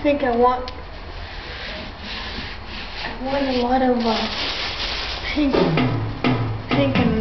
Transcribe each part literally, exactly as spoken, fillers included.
think I want I want a lot of uh, pink, pink and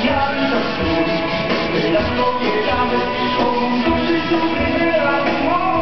Esperando que llames, como un dulce y tu primera amor.